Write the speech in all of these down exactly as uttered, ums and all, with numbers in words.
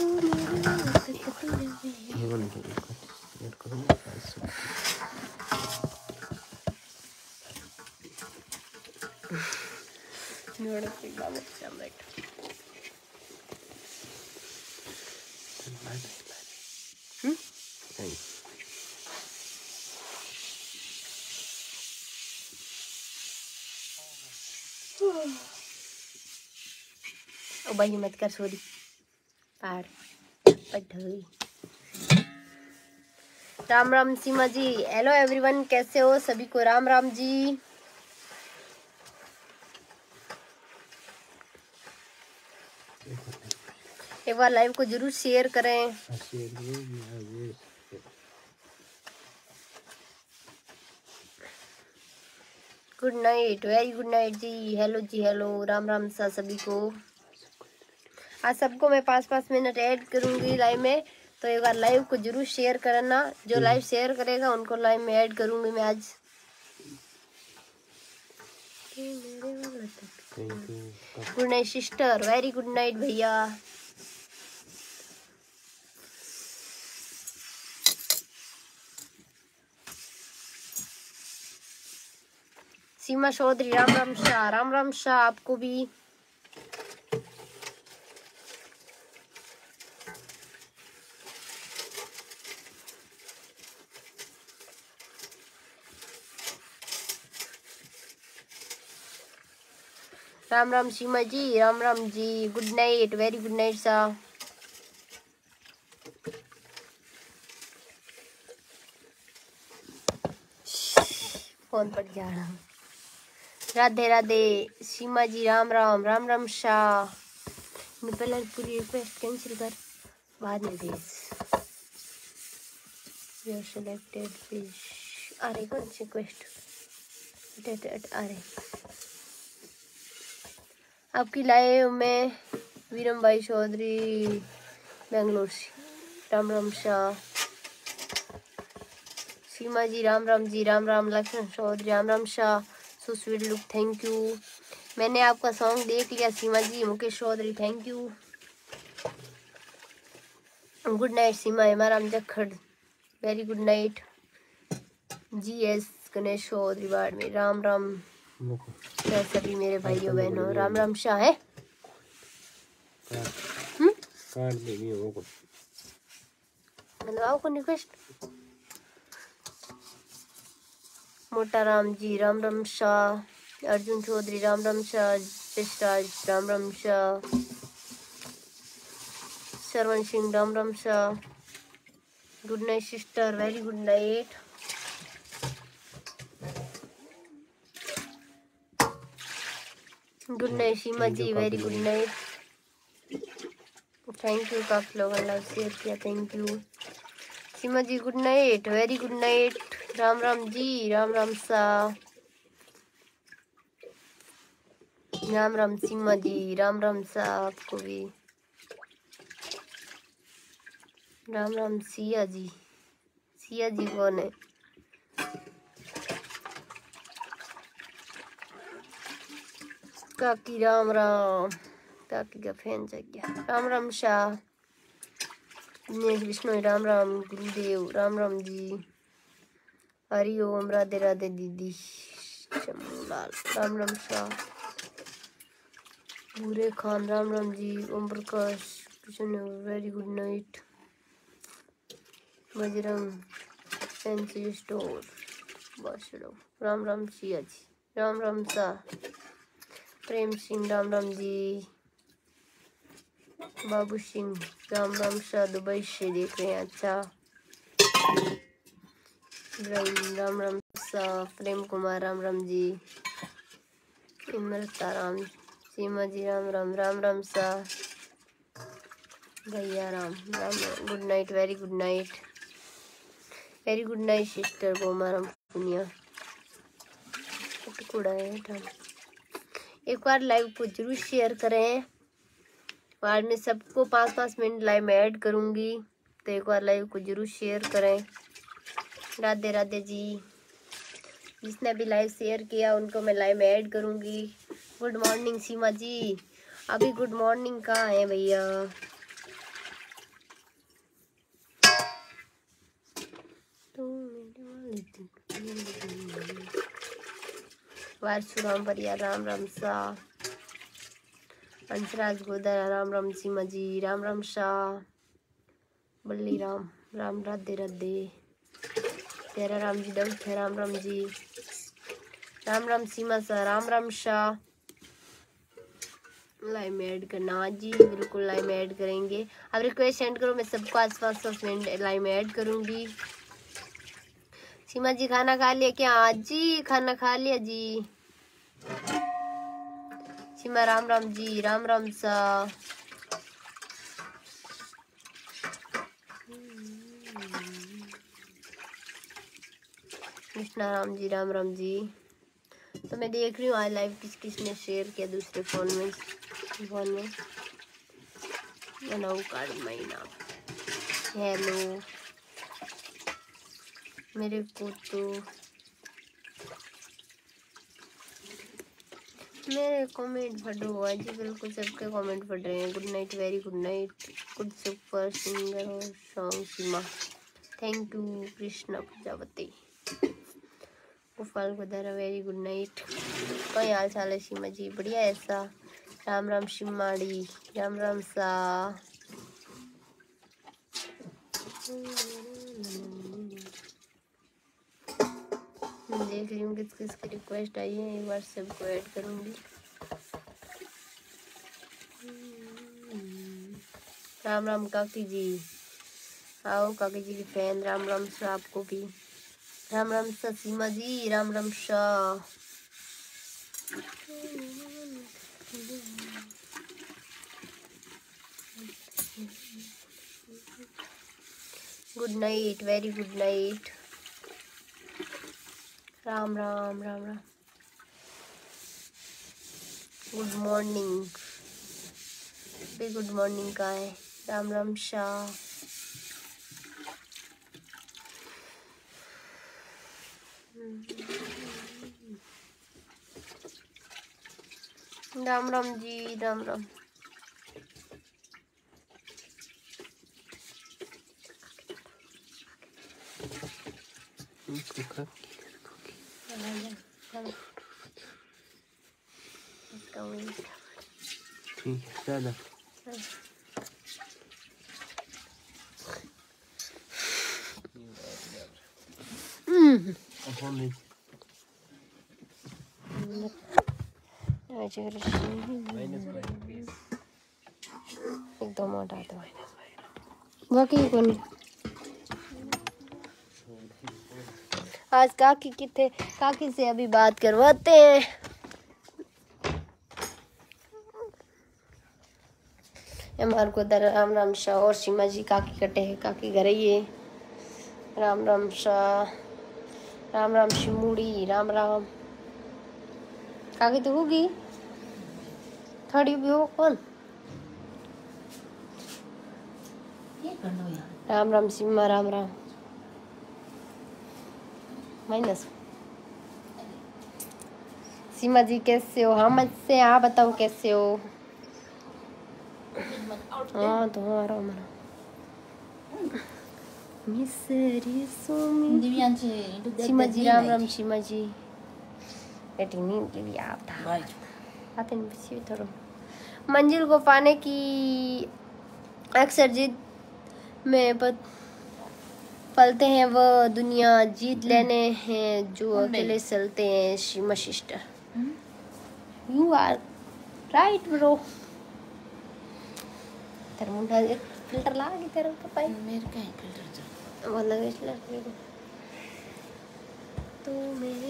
ओ भाई मत कर सॉरी पार पढ़ई। राम राम सीमा जी, हेलो एवरीवन, कैसे हो सभी को राम राम जी। एक बार लाइव को जरूर शेयर करें। Good night, very good night ji. Hello ji, hello, Ram Ram सा सभी को। आज सबको मैं पाँच पाँच मिनट ऐड करूंगी लाइव में, तो एक बार लाइव को जरूर शेयर करना। जो लाइव शेयर करेगा उनको लाइव में ऐड करूंगी मैं आज। Good night sister, very good night भैया। सीमा चौधरी, राम राम शाह, राम राम शाह आपको भी। Ram Ram Seema ji, Ram Ram ji, good night, very good night सा। फोन पर जा रहा हूँ। राधे राधे सीमा जी, राम राम, राम राम शाह। मैं पहले पूरी रिक्वेस्ट कैंसिल कर, बाद में भेज। You selected fish. अरे कौन सी रिक्वेस्ट? अरे आपकी लाइव में वीरम भाई चौधरी बेंगलोर से, राम राम शाह। सीमा जी, राम राम जी, राम राम। लक्ष्मण चौधरी, राम राम शाह। So sweet look, thank you. मैंने आपका सॉन्ग देख लिया Seema ji. Mukesh Chaudhary, thank you. Good night Seema, Hemaram Jakhar, very good night. G S Ganesh Chaudhary Barmer, Ram Ram सभी मेरे भाइयों बहनों, राम राम शाह है। मतलब आपको रिक्वेस्ट। मोटा राम जी, राम राम शाह। अर्जुन चौधरी, राम राम शाह। जसराज, राम राम शाह। श्रवण सिंह, राम राम शाह। Good night sister, very good night. Good night Seema ji, very good night. Thank you, काफी लोगों ने लाइव शेयर किया, thank you Seema ji. Good night, very good night. Ram Ram ji, Ram Ram सा। राम राम सीमा जी, राम राम सा आपको भी। राम राम सिया जी। सिया जी कौन है? काकी, राम राम। काकी का फैन जाग गया। राम राम शाह। विष्णु, राम राम। गुरुदेव, राम राम जी। हरि ओम, राधे राधे दीदी। शमूलाल, राम राम शाह। Bhure Khan, Ram Ram ji. Om Prakash, very good night. Bajrang fancy store Bashdo, Ram Ram Siya ji, Ram Ram सा। प्रेम सिंह, राम राम जी। बाबू सिंह, राम राम शाह, दुबई से देख रहे हैं, अच्छा। इब्राहिम, राम राम सा। प्रेम कुमार, राम राम जी। इमरता राम, सीमा जी, राम राम, राम राम सा। भैया Ram, Ram Ram. Good night, very good night, very good night sister Gomaram Punia. टुकड़ा है था। एक बार लाइव को जरूर शेयर करें। बाद में सबको पाँच पाँच मिनट लाइव में ऐड करूंगी, तो एक बार लाइव को जरूर शेयर करें। राधे राधे जी। जिसने भी लाइव शेयर किया उनको मैं लाइव में ऐड करूंगी। Good morning Seema ji. अभी गुड मॉर्निंग कहाँ है भैया? वारसू राम परिया राम राम शाह, अंशराज गोदर राम राम सीमा जी राम राम शाह, बल्ली राम राम राधे राधे, तेरा राम जी दौड़ थे राम राम जी राम राम सीमा शाह राम राम शाह। लाइव में ऐड करना जी, बिल्कुल लाइव में ऐड करेंगे। अब रिक्वेस्ट सेंड करो, मैं सबको आज पाँच दस मिनट लाइव में ऐड करूंगी। सीमा जी खाना खा लिया क्या? आज जी खाना खा लिया जी। सीमा राम राम जी राम राम सा। कृष्णा राम जी राम राम जी। तो मैं देख रही हूँ आज लाइव किस किस ने शेयर किया दूसरे फोन में फोन में बनाऊ कार्ड महीना। हेलो मेरे को तो मेरे कमेंट पढ़ो हुआ जी, बिल्कुल सबके कमेंट पढ़ रहे हैं। Good night, very good night, good super singer और song Seema, thank you. Krishna Prajapati Gopal Godara, very good night. कोई हाल चाल है सीमा जी? बढ़िया ऐसा। राम राम शिमाड़ी राम राम सा। देख रही हूँ किस किस की रिक्वेस्ट आई है, एक बार सबको ऐड करूँगी। राम राम काकी जी, आओ काकी जी की फैन। राम राम शाह आपको भी राम राम शाह। सीमा जी राम राम शाह। Good night, very good night. Ram Ram Ram Ram, good morning भी, गुड मॉर्निंग का है। राम राम शाह। राम राम जी राम राम। ठीक है दादा। एकदम हटा दो बाकी कौन। आज काकी किथे, काकी से अभी बात करवाते हैं। हमारे को दर राम राम शाह और सीमा जी काकी कटे है, काकी घर ही है। राम राम शाह राम राम शिमूड़ी राम राम। काकी तो होगी थोड़ी भी हो कौन। राम राम सीमा राम राम। माइनस सीमा जी कैसे हो? हम अच्छे, आप बताओ कैसे हो? हाँ तो हमारा हमारा मिसरी सोमी। सीमा जी राम राम। सीमा जी बेटी नींद के लिए आप था आते नहीं पीछे थोड़ा। मंजिल को पाने की अक्सर जिद में पत, पलते हैं वो दुनिया, जीत लेने हैं जो अकेले चलते हैं। Seema sister you are right bro. तेरा मुंडा एक फिल्टर ला के तेरा तो पाई मेरे का फिल्टर वाला वेच ला तो मेरे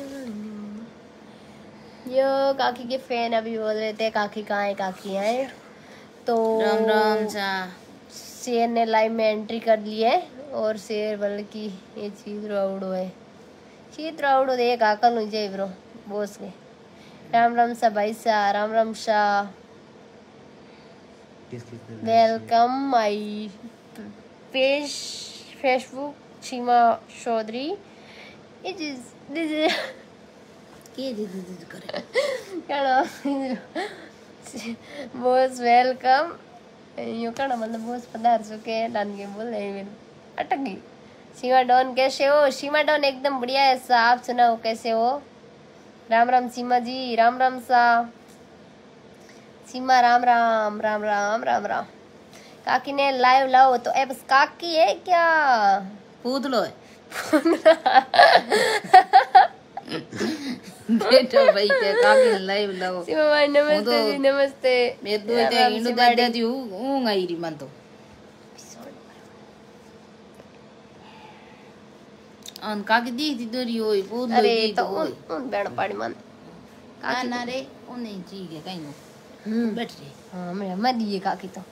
यो काकी के फैन अभी बोल रहे थे काकी कहाँ है काकी है। तो राम राम सा शेर ने लाइव में एंट्री कर ली है और शेर बल्कि ये चीज राउडो है, चीज राउडो दे काकल हो जाए ब्रो बोस के। राम राम सा भाई सा राम राम शाह। Welcome my page Facebook Seema Chaudhary. It is this is के दीदी दीदी करे बोस वेलकम यो कहना मतलब बोस पधार चुके डान के बोले मेरे अटक गई। सीमा डॉन कैसे हो? सीमा डॉन एकदम बढ़िया है। आप सुनाओ कैसे हो? राम राम सीमा जी, राम राम सा सीमा, राम राम राम राम राम राम। काकी ने लाइव लाओ तो ए बस काकी है क्या? पूछ लो है बेटो भाई के काकी लाइव लाओ। सीमा भाई नमस्ते जी, नमस्ते। मैं तो इते इंडो दे दे हूं ऊंग आई री मन तो अन काकी दी थी दोरी होई पूछ लो। अरे तो उन उन बेड़ पाड़ी मन ना ना रे ओ नहीं ठीक है कहीं नो हम्म बैठ रे। हां मैं मर दिए काकी तो।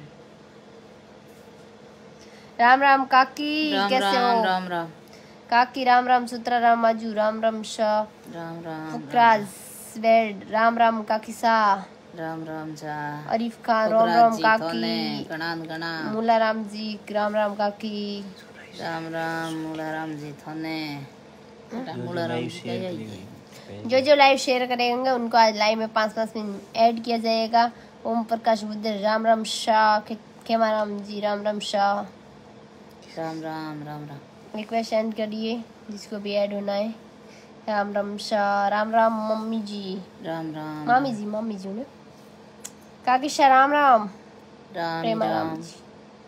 राम राम काकी, कैसे हो? राम राम राम काकी राम राम, सुत्रा राम, आजू राम राम, शाह राम राम फुकराज वेड राम राम काकी सा, राम राम जा अरीफ खान राम राम काकी, गणान गणा मूला राम जी राम राम काकी, राम राम मूला राम जी थने मूला राम जी क्या है? जो जो लाइव शेयर करेंगे उनको आज लाइव में पाँच पाँच मिनट ऐड किया जाएगा। ओम प्रकाश बुद्ध राम राम शाह, खेमा राम जी राम राम शाह, राम राम राम राम रिक्वेस्ट सेंड करिए जिसको भी ऐड होना है। राम राम शाह, राम राम मम्मी जी, राम राम मामी जी मम्मी जी ने काकी शाह राम राम, राम प्रेमा राम राम जी,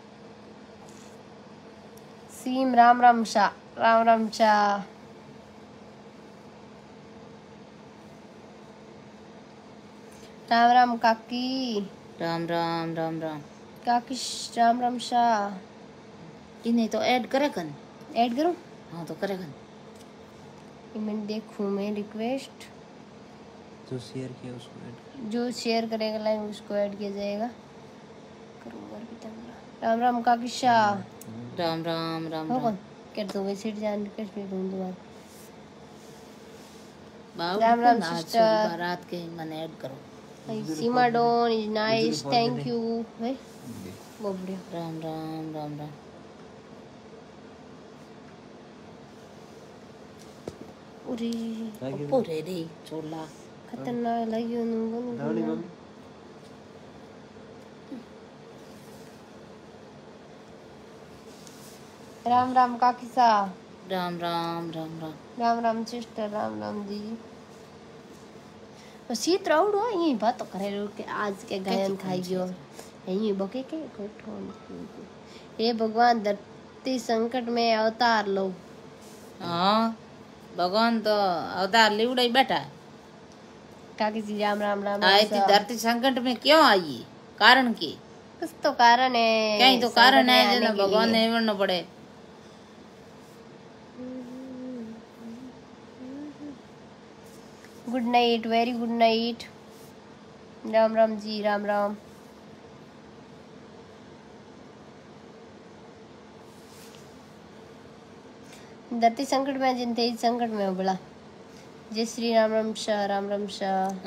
सीम राम राम शाह, राम राम शाह, राम राम काकी, राम राम राम राम काकी राम राम शाह। इन्हें तो ऐड करे कन ऐड करूं? हाँ तो करे कन एक मिनट देखूं मैं रिक्वेस्ट। जो शेयर किया उसको ऐड। जो शेयर करेगा लाइव उसको ऐड किया जाएगा। करूंगा भी तंग। राम राम काकी शाह, राम राम राम हो राम कौन कर दोगे सीट जान कर फिर दूं दोबारा। बाबू राम राम आज सिस्टर। बारात के मन ऐड करो। Seema don is nice, thank you भाई, बहुत बढ़िया। राम राम राम राम उरी पूरे रे चोला खतरनाक लगी दाढ़ी उन्होंने। मम्मी राम राम काकी सा, राम राम राम राम राम राम सिस्टर, राम राम दीदी। सीत राउड हो ये बात तो करे रो के आज के गायन खाई गयो यही बके के कोठो। हे भगवान धरती संकट में अवतार लो। हाँ भगवान तो अवतार लिवड़ाई बैठा है। काकी जी राम राम राम आई थी धरती संकट में क्यों आई? कारण की कुछ तो कारण है, कहीं तो कारण है आने जो ना के भगवान लिए। ने बनना पड़े। Good night, very good night. Ram Ram ji, Ram Ram. धरती संकट में जिन तेज संकट में हो बड़ा। जय श्री राम राम शाह, राम राम शाह,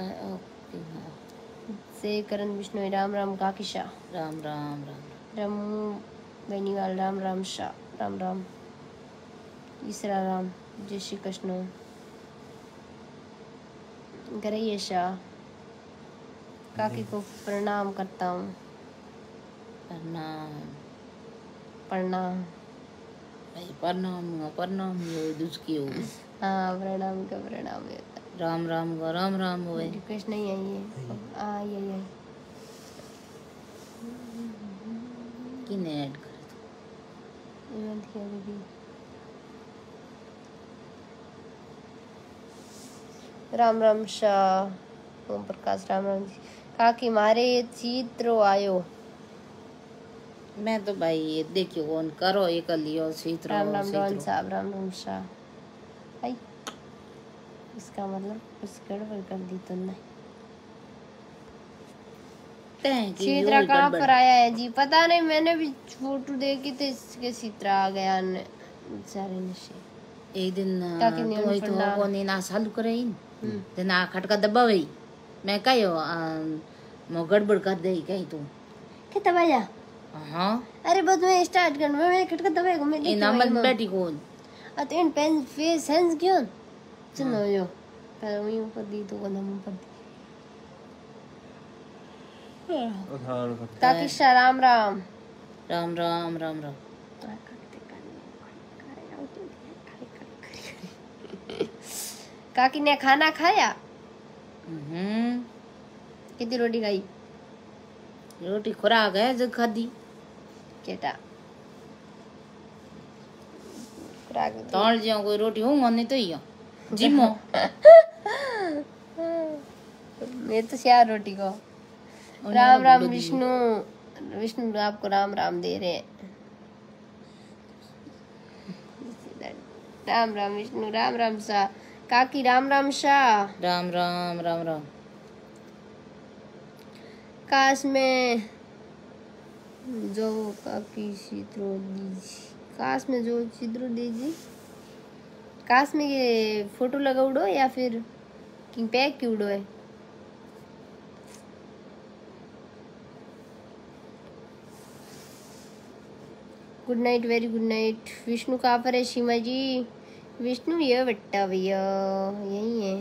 से करण विष्णु राम राम काकी शाह, राम राम राम रामू बेनीवाल राम राम शाह, राम राम ईसरा राम, जय श्री कृष्ण गरैया शाह। काकी को प्रणाम करता हूँ, प्रणाम प्रणाम। भाई प्रणाम प्रणाम ये दुष्की हो। हाँ प्रणाम का प्रणाम है। राम राम का राम राम होए। रिक्वेस्ट नहीं आई है, आई आई आई। किने ऐड करे तो इवेंट किया दीदी। राम राम शाह, ओम प्रकाश राम राम जी। काकी मारे चित्रो आयो। मैं तो भाई ये देखियो कौन करो एक लियो सीतरो राम राम डॉन सीतरो साहब, राम राम शाह। आई इसका मतलब कुछ गड़बड़ कर दी तुमने। तैं की सीतरा योई कहाँ गड़बड़। पर आया है जी? पता नहीं, मैंने भी फोटो देखी थी इसके सीतरा आ गया न सारे नशे। एक दिन ताकि तू न्यून ही तो फंडा। को नी ना चालू करे इन हम्म। ते ना खटका दबा वही मैं कहो मो गड़बड़ कर दे कहीं तू। कितना बजा? हाँ अरे बस मैं स्टार्ट कर, मैं खटका दबाएगा मैं ए देखी ना वही मन में। बैठी कौन अत इन पेन फेस सेंस क्यों चलो यो पहले वही ऊपर दी तो कदम ऊपर दी। उठान करते काकी शाह राम राम। राम राम राम राम काकी ने खाना खाया? हम्म कितनी रोटी खाई? रोटी खुराक है जो खादी केटा खुराक तौल जियो कोई रोटी होगा नहीं तो ही जिमो मैं तो चार रोटी को। राम राम विष्णु, विष्णु आपको राम राम दे रहे हैं। राम राम विष्णु, राम राम शाह काकी, राम राम शाह। राम राम राम राम। काश में जो काकी चित्रों दीजी, काश में जो चित्रों दीजी, काश में ये फोटो लगा उड़ो या फिर किंग पैक की उड़ो है? Good night, very good night. Vishnu कहाँ पर है सीमा जी? विष्णु ये बट्टा भैया यही है।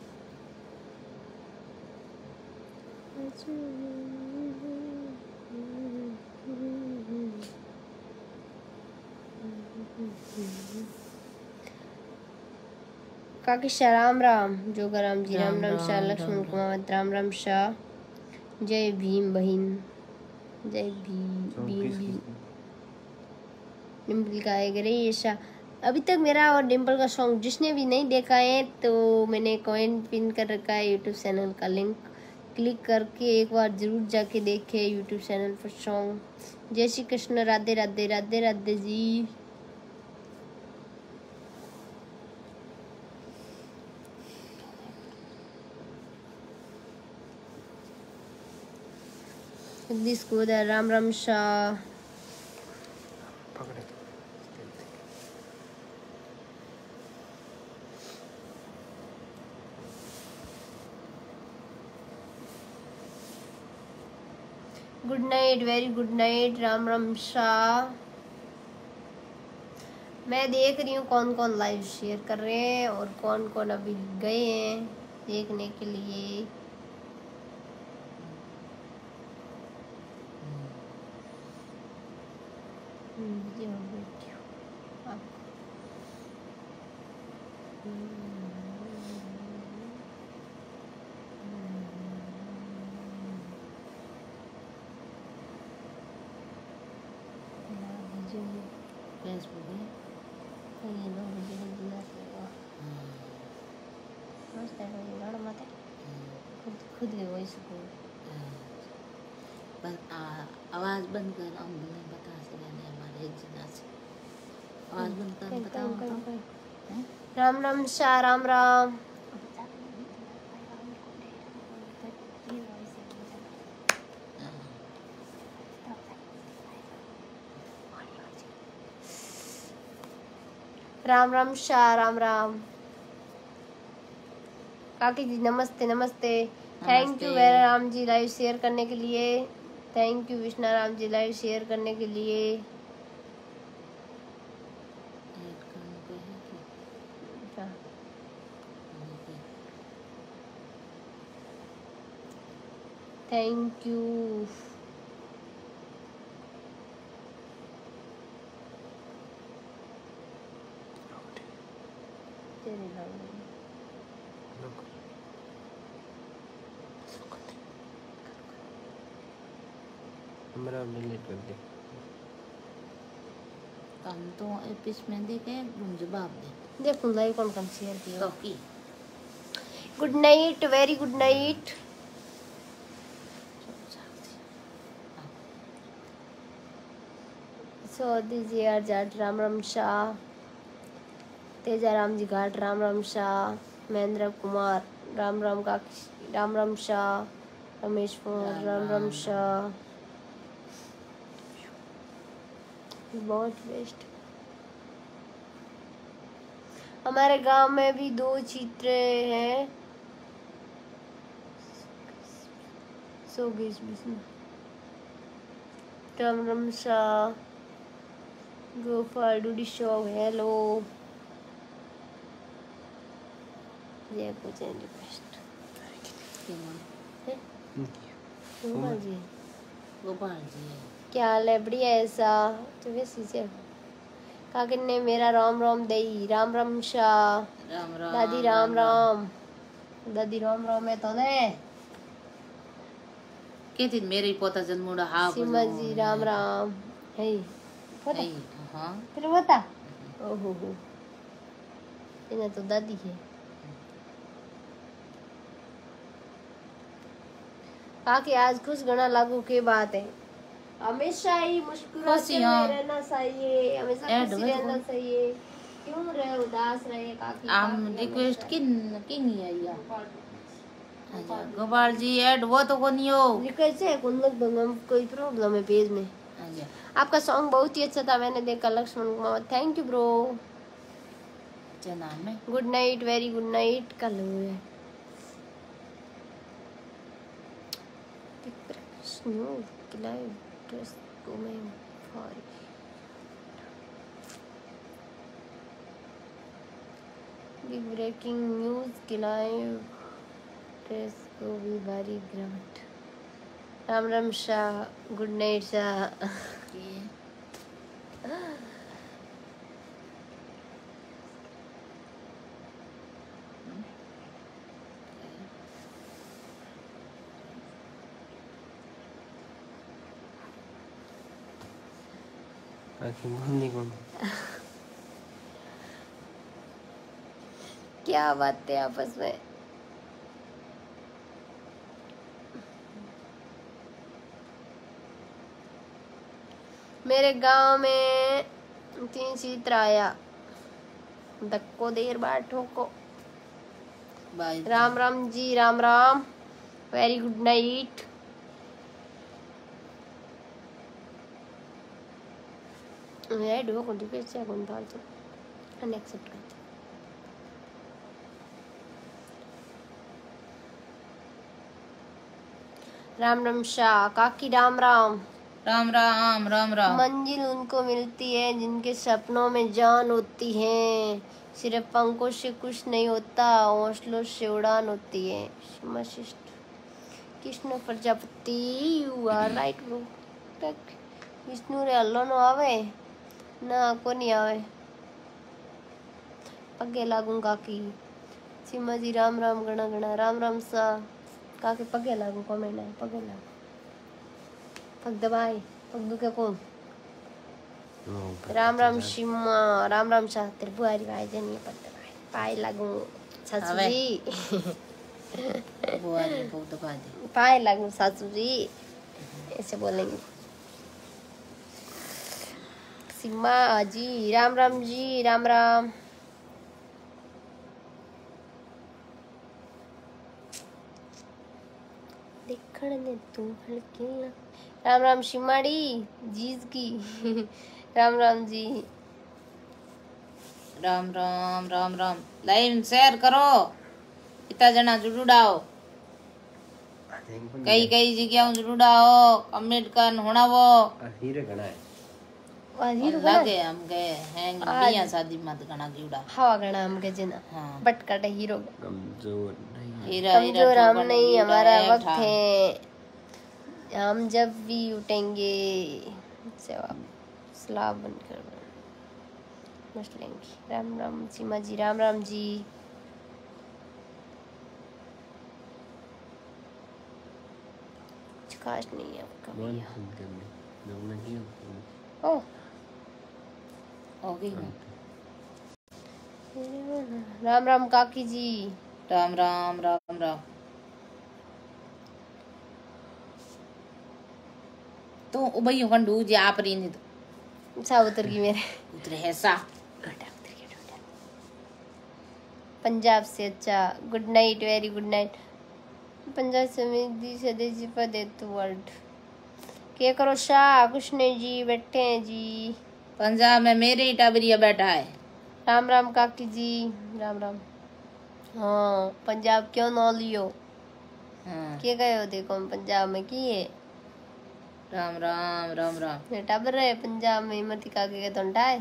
काकी शाह राम राम, जोगा राम जी राम राम शाह, लक्ष्मण कुमार राम राम शाह। जय भीम बहन, जय भीम भीम। डिम्पल का है रे ये शाह। अभी तक मेरा और डिम्पल का सॉन्ग जिसने भी नहीं देखा है तो मैंने कमेंट पिन कर रखा है यूट्यूब चैनल का लिंक, क्लिक करके एक बार जरूर जाके देखे यूट्यूब चैनल पर सॉन्ग। जय श्री कृष्ण, राधे राधे राधे राधे जी। जगदीश गोदा राम राम शाह। Good night, very good night, Ram Ram शाह। मैं देख रही हूँ कौन कौन लाइव शेयर कर रहे हैं और कौन कौन अभी गए हैं देखने के लिए। फेसबुक है खुद खुद के वॉइस को आवाज बंद कर, हम नहीं बता सकते हमारे एक जना से आवाज बंद कर बताओ। राम राम शाह, राम राम। राम राम शाह, राम राम। काकी जी नमस्ते नमस्ते। थैंक यू वेरा राम जी लाइव शेयर करने के लिए। Thank you Vishnu Ram ji live share करने के लिए। Thank you. मेरा डिलीट कर दे। हम तो एपिस में देखे जवाब दे देखो लाइव कौन कौन शेयर किया। तो की good night, very good night. सौदी जी आर जाट राम राम शाह। तेजा राम जी घाट राम राम शाह। महेंद्र कुमार राम राम का राम राम शाह। रमेश कुमार राम राम शाह। बहुत बेस्ट। हमारे गांव में भी दो चित्र हैं। सो गीस राम राम शाह। Gopal Dudi show hello. जय पूजन रिक्वेस्ट। गोपाल जी गोपाल जी क्या हाल है? बढ़िया ऐसा तो वैसे से काकी ने मेरा राम राम दई राम राम शाह राम राम दादी राम राम दादी राम राम है तो ने कहती मेरे पोता जन्मुड़ा हाँ सीमा जी राम राम है पता हाँ तेरे पता ओहो हो इन्हें तो दादी है काकी आज खुश घना लागू के बात है हमेशा ही मुस्कुराते हुए रहना चाहिए हमेशा खुशी रहना चाहिए क्यों रहे उदास रहे काकी आम रिक्वेस्ट किन किन आया अच्छा गोपाल जी ऐड वो तो को नहीं हो रिक्वेस्ट है कुंदक दंगम कोई प्रॉब्लम है पेज में अच्छा आपका सॉन्ग बहुत ही अच्छा था मैंने देखा Lakshman Kumar thank you bro क्या नाम है good night very good night कल हुए बिग ब्रेकिंग न्यूज की लाइव प्रेस को भी भारी गिरावट राम राम शाह गुड नाइट शाह काकी बोलनी कौन क्या बात है आपस में मेरे गांव में तीन चित्र आया धक्को देर बाद ठोको Ram Ram ji Ram Ram very good night मैं डो को डिपेंड से कौन था तो अनएक्सेप्ट करते राम राम शाह काकी राम राम राम राम राम राम मंजिल उनको मिलती है जिनके सपनों में जान होती है सिर्फ पंखों से कुछ नहीं होता हौसलों से उड़ान होती है Krishna Prajapati you are right bro Vishnu रे हल्लो नो आवे ना को नहीं आवे पगे लागू काकी सीमा जी राम राम गणा गणा राम राम सा काकी पगे लागू कमेंट है पगे लागू पग दबाए पग दुखे कौन राम राम सीमा राम राम सा तेरे बुआरी भाई जनी पग दबाए पाए लागू सासू जी बुआरी को दबा दे पाए लागू सासू जी ऐसे बोलेंगे सीमा जी राम राम जी राम राम देखण ने तू हल्की राम राम शिमाड़ी जीज की राम राम जी राम राम राम राम लाइव शेयर करो इतना जना जुड़ाओ कई कई जगह जुड़ाओ कमेंट कर होना वो हीरे घना है और हीरो लगे हम गए हैं बिया शादी मत गना जुड़ा हवा गणा हम के जना हाँ बट कटे हीरो कमजोर नहीं हीरा कमजोर हम नहीं हमारा वक्त है हम जब भी उठेंगे सेवा सलाब बनकर मस्त लेंगे राम राम सीमा जी राम राम जी कुछ खास नहीं है आपका वन हम करने लोग नहीं होते ओह ओके राम राम काकी जी राम राम राम राम तो उबई कंडू जे आप रही नहीं तो सा उतर गई मेरे उतरे है सा पंजाब से अच्छा good night very good night Punjab से मेरी स्वदेशी पर दे तो वर्ल्ड क्या करो शाह कुछ नहीं जी बैठे हैं जी पंजाब में मेरे ही टाबरिया बैठा है राम राम काकी जी राम राम हाँ पंजाब क्यों ना लियो हाँ क्या गए हो देखो हम पंजाब में की है राम राम राम राम टाबर रहे पंजाब में हिम्मती काके के तो है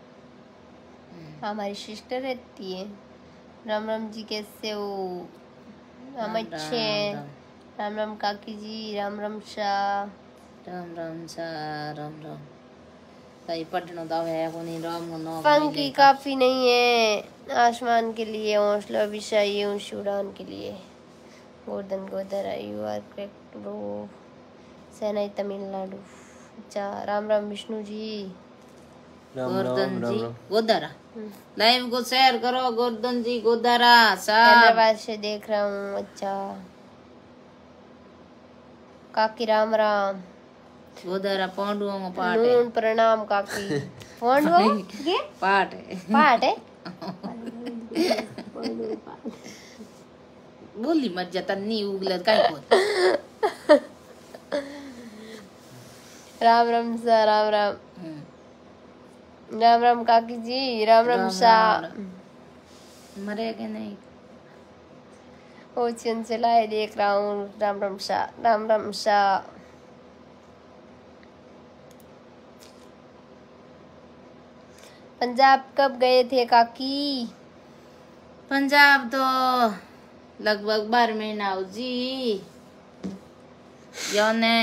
हमारी सिस्टर रहती है राम राम जी कैसे हो हम अच्छे हैं राम राम काकी जी राम राम शाह राम राम सा राम राम कहीं पढ़नो तो है कोनी राम को नाम पंखी काफी नहीं है आसमान के लिए, हौसला भी चाहिए ऊंची उड़ान के लिए। Gordhan Godara you are correct bro. Chennai Tamil Nadu. अच्छा राम राम विष्णु जी। राम गोर्धन राम जी राम राम। गोदरा लाइव को शेयर करो। गोर्धन जी गोदरा सब हैदराबाद से देख रहा हूँ। अच्छा काकी राम राम। गोदरा पांडुओं का पाठ है। नून प्रणाम काकी। पांडुओं ये पाठ है पाठ है। बोली मत जाता नी उगलत काय को। राम राम सा राम राम। राम राम काकी जी। राम राम सा। मरे के नहीं ओ चिन से लाए देख रहा हूँ। राम राम सा राम राम सा। पंजाब कब गए थे काकी? पंजाब तो लगभग बारह महीना हो जी। यौने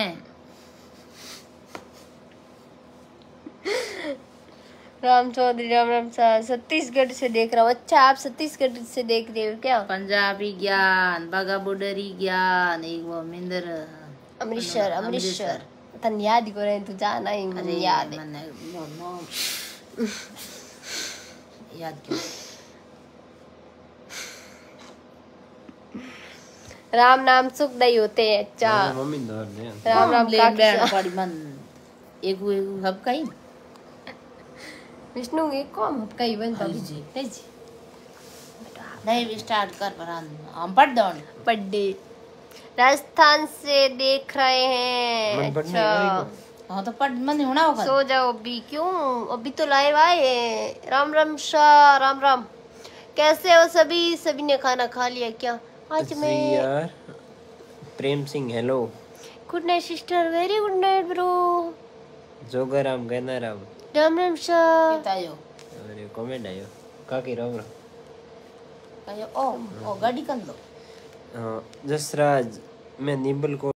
राम चौधरी राम राम सा। छत्तीसगढ़ से देख रहा हूँ। अच्छा आप छत्तीसगढ़ से देख रहे हो क्या? पंजाबी ज्ञान बागा बॉर्डरी ज्ञान एक वो मिंदर अमृतसर अमृतसर तन याद ही करे तू जाना ही अरे याद है। मैंने नो नो याद क्यों। राम नाम सुखदाई होते हैं। अच्छा मम्मी दौड़ दे। राम राम लेन बैठ काकी। पड़ी मन एक वो एक हब कहीं विष्णु ये कौन कई बन हाँ तभी जी। नहीं जी नहीं स्टार्ट कर पर हम पढ़ दो पड्डे राजस्थान से देख रहे हैं। मन पढ़ने आएगा अच्छा हाँ तो पढ़ मन होना होगा। सो जाओ अभी। क्यों अभी तो लाइव आए। राम राम शाह राम राम। कैसे हो सभी? सभी ने खाना खा लिया क्या? आज मैं यार Prem Singh hello. Good night sister. Very good night bro. Joga Ram कहना राम। राम राम शाह। बतायो अरे कमेंट आयो काकी राम राम। कहो ओ ओ गाड़ी कर लो। हाँ जसराज मैं निबल को